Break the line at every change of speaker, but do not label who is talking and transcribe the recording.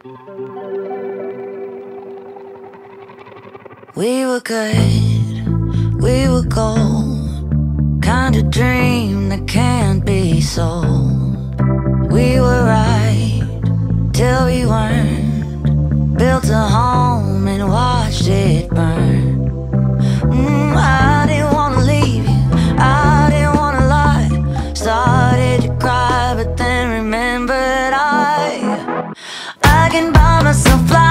We were good, we were gold, kind of dream that can't be sold. We were right till we weren't, built a home and watched it burn. I didn't wanna leave you, I didn't wanna lie. Started to cry, but then remembered I can buy myself flowers.